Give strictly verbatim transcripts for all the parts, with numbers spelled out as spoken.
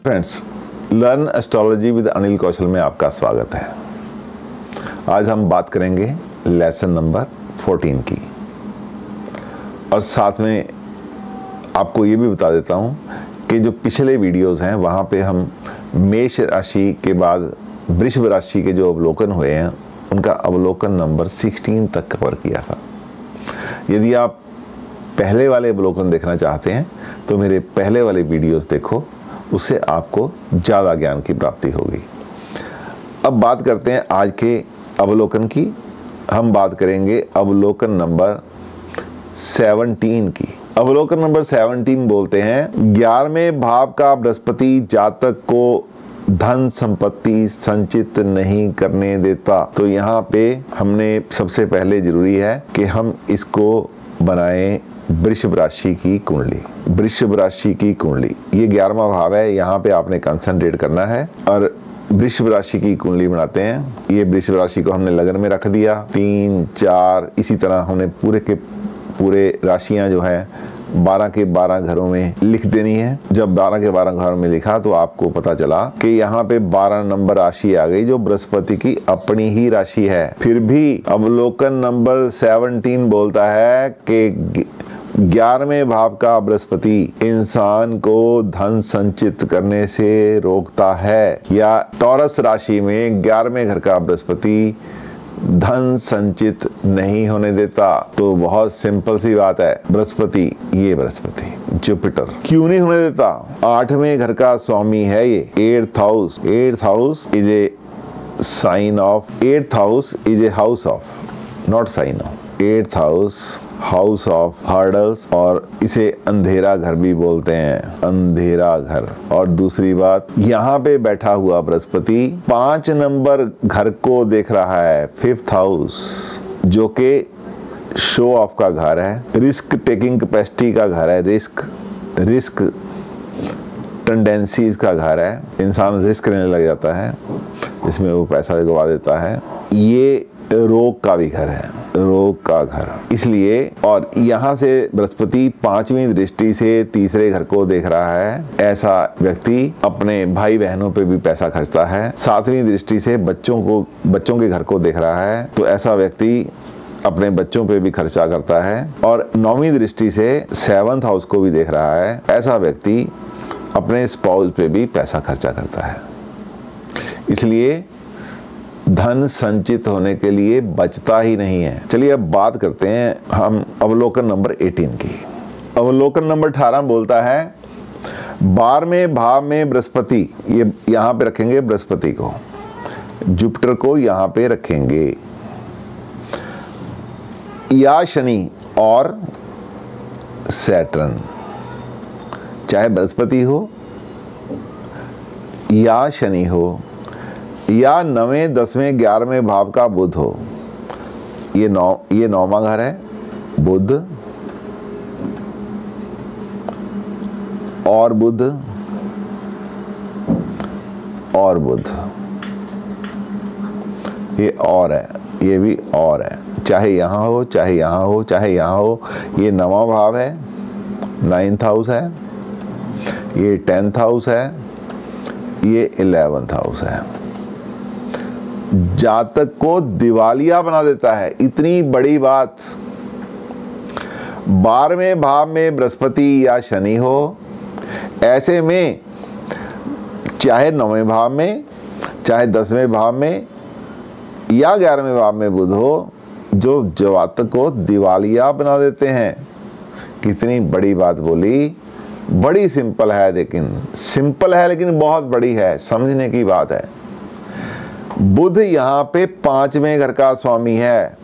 Friends, learn astrology with Anil Kaushal में आपका स्वागत है। आज हम बात करेंगे लेसन नंबर चौदह की, और साथ में आपको ये भी बता देता हूँ कि जो पिछले वीडियोस हैं वहाँ पे हम मेष राशि के बाद वृषभ राशि के जो अवलोकन हुए हैं उनका अवलोकन नंबर सोलह तक कवर किया था। यदि आप पहले वाले अवलोकन देखना चाहते हैं तो मेरे पहले वाले वीडियोस देखो, उससे आपको ज़्यादा ज्ञान की प्राप्ति होगी। अब बात करते हैं आज के अवलोकन की। हम बात करेंगे अवलोकन नंबर सत्रह की। अवलोकन नंबर सत्रह बोलते हैं, ग्यारहवें भाव का बृहस्पति जातक को धन संपत्ति संचित नहीं करने देता। तो यहाँ पे हमने सबसे पहले जरूरी है कि हम इसको बनाएं वृषभ राशि की कुंडली। वृषभ राशि की कुंडली ये ग्यारहवां भाव है, यहाँ पे आपने कंसंट्रेट करना है और वृषभ राशि की कुंडली बनाते हैं। ये वृषभ राशि को हमने लगन में रख दिया, तीन चार इसी तरह हमने पूरे के पूरे राशियां जो है बारह के बारह घरों में लिख देनी है। जब बारह के बारह घरों में लिखा तो आपको पता चला कि यहाँ पे बारह नंबर राशि आ गई जो बृहस्पति की अपनी ही राशि है। फिर भी अवलोकन नंबर सत्रह बोलता है कि ग्यारहवें भाव का बृहस्पति इंसान को धन संचित करने से रोकता है, या टॉरस राशि में ग्यारहवें घर का बृहस्पति धन संचित नहीं होने देता। तो बहुत सिंपल सी बात है, बृहस्पति ये बृहस्पति जुपिटर क्यों नहीं होने देता? आठवें घर का स्वामी है ये। Eighth house eighth house is a sign of eighth house is a house of not sign of eighth house house of hurdles, और इसे अंधेरा घर भी बोलते हैं, अंधेरा घर। और दूसरी बात, यहाँ पे बैठा हुआ बृहस्पति पांच नंबर घर को देख रहा है, फिफ्थ हाउस, जो कि शो ऑफ का घर है, रिस्क टेकिंग कैपेसिटी का घर है, रिस्क रिस्क टेंडेंसीज का घर है। इंसान रिस्क लेने लग जाता है, इसमें वो पैसा गवा देता है। ये रोग का भी घर है, रोग का घर इसलिए। और यहाँ से बृहस्पति पांचवी दृष्टि से तीसरे घर को देख रहा है। ऐसा व्यक्ति अपने भाई बहनों पे भी पैसा खर्चता है। सातवीं दृष्टि से बच्चों को बच्चों के घर को देख रहा है, तो ऐसा व्यक्ति अपने बच्चों पे भी खर्चा करता है। और नौवीं दृष्टि से सेवंथ हाउस को भी देख रहा है, ऐसा व्यक्ति अपने स्पाउस पे भी पैसा खर्चा करता है। इसलिए धन संचित होने के लिए बचता ही नहीं है। चलिए अब बात करते हैं हम अवलोकन नंबर अठारह की। अवलोकन नंबर अठारह बोलता है, बारहवें भाव में बृहस्पति, ये यहाँ पे रखेंगे बृहस्पति को, जुपिटर को यहाँ पे रखेंगे, या शनि और सैटर्न, चाहे बृहस्पति हो या शनि हो या नवें दसवें ग्यारहवें भाव का बुध हो। ये नौ ये नौवां घर है, बुध और बुध और बुध, ये और है, ये भी और है, चाहे यहाँ हो चाहे यहाँ हो चाहे यहाँ हो। ये नवां भाव है, नाइन्थ हाउस है, ये टेंथ हाउस है, ये इलेवेंथ हाउस है। जातक को दिवालिया बना देता है। इतनी बड़ी बात, बारहवें भाव में बृहस्पति या शनि हो, ऐसे में चाहे नौवें भाव में चाहे दसवें भाव में या ग्यारहवें भाव में बुध हो, जो जातक को दिवालिया बना देते हैं। कितनी बड़ी बात बोली, बड़ी सिंपल है, लेकिन सिंपल है लेकिन बहुत बड़ी है, समझने की बात है। बुध यहाँ पे पांचवें घर का स्वामी है,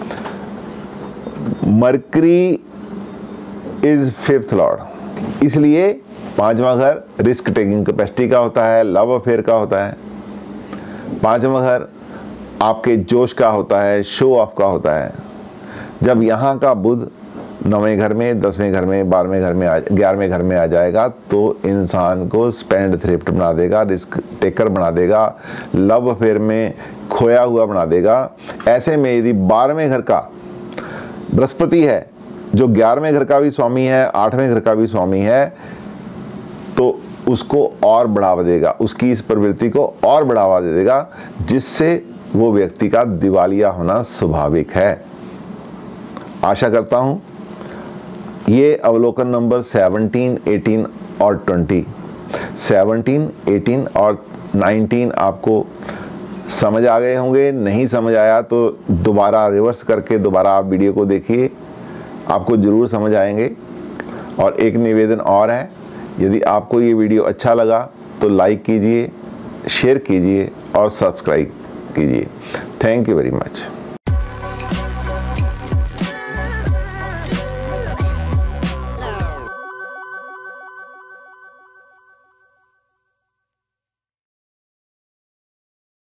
मरकरी इज फिफ्थ लॉर्ड, इसलिए पांचवा घर रिस्क टेकिंग कैपेसिटी का होता है, लव अफेयर का होता है। पांचवा घर आपके जोश का होता है, शो ऑफ का होता है। जब यहाँ का बुध नौवें घर में, दसवें घर में, बारहवें घर में, ग्यारहवें घर में आ जाएगा तो इंसान को स्पेंड थ्रिफ्ट बना देगा, रिस्क टेकर बना देगा, लव अफेयर में खोया हुआ बना देगा। ऐसे में यदि बारहवें घर का बृहस्पति है जो ग्यारहवें घर का भी स्वामी है, आठवें घर का भी स्वामी है, तो उसको और बढ़ावा देगा, उसकी इस प्रवृत्ति को और बढ़ावा दे देगा, जिससे वो व्यक्ति का दिवालिया होना स्वाभाविक है। आशा करता हूं ये अवलोकन नंबर सेवनटीन, एटीन और ट्वेंटी, सेवनटीन, एटीन और नाइनटीन आपको समझ आ गए होंगे। नहीं समझ आया तो दोबारा रिवर्स करके दोबारा आप वीडियो को देखिए, आपको ज़रूर समझ आएंगे। और एक निवेदन और है, यदि आपको ये वीडियो अच्छा लगा तो लाइक कीजिए, शेयर कीजिए और सब्सक्राइब कीजिए। Thank you very much.